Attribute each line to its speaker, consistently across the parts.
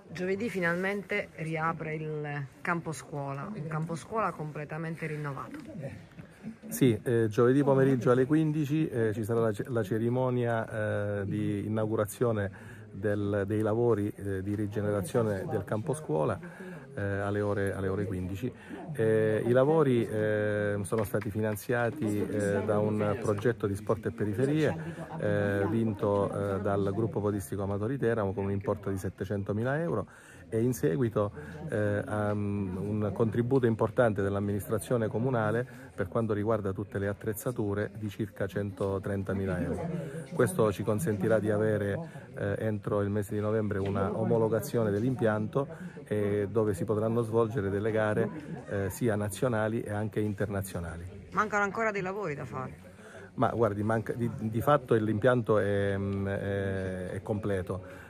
Speaker 1: Giovedì finalmente riapre il campo scuola, un campo scuola completamente rinnovato.
Speaker 2: Sì, giovedì pomeriggio alle 15 ci sarà la cerimonia di inaugurazione dei lavori di rigenerazione del campo scuola alle ore 15. I lavori sono stati finanziati da un progetto di sport e periferie vinto dal gruppo podistico Amatori Teramo con un importo di 700.000 euro e in seguito a un contributo importante dell'amministrazione comunale per quanto riguarda tutte le attrezzature di circa 130.000 euro. Questo ci consentirà di avere entro il mese di novembre una omologazione dell'impianto dove si potranno svolgere delle gare sia nazionali e anche internazionali.
Speaker 1: Mancano ancora dei lavori da fare.
Speaker 2: Ma guardi, di fatto l'impianto è completo.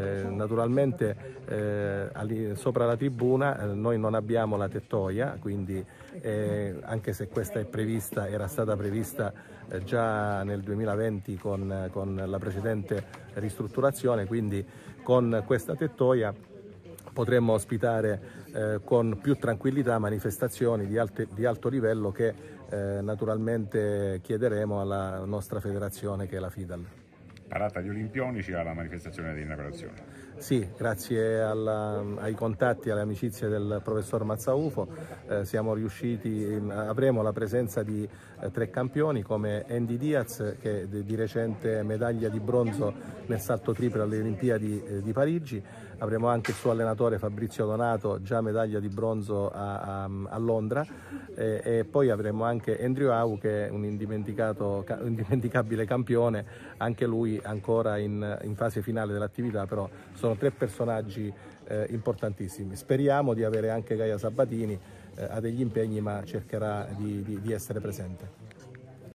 Speaker 2: Naturalmente sopra la tribuna noi non abbiamo la tettoia, quindi anche se questa era stata prevista già nel 2020 con la precedente ristrutturazione, quindi con questa tettoia potremmo ospitare con più tranquillità manifestazioni di alto livello che naturalmente chiederemo alla nostra federazione, che è la FIDAL.
Speaker 3: Parata di olimpionici alla manifestazione di inaugurazione.
Speaker 2: Sì, grazie ai contatti e alle amicizie del professor Mazzaufo siamo riusciti, avremo la presenza di 3 campioni come Andy Diaz, che di recente medaglia di bronzo nel salto triplo alle Olimpiadi di Parigi. Avremo anche il suo allenatore Fabrizio Donato, già medaglia di bronzo a Londra, e poi avremo anche Andrew Au, che è un indimenticabile campione, anche lui ancora in fase finale dell'attività, però sono 3 personaggi importantissimi. Speriamo di avere anche Gaia Sabatini, ha degli impegni ma cercherà di essere presente.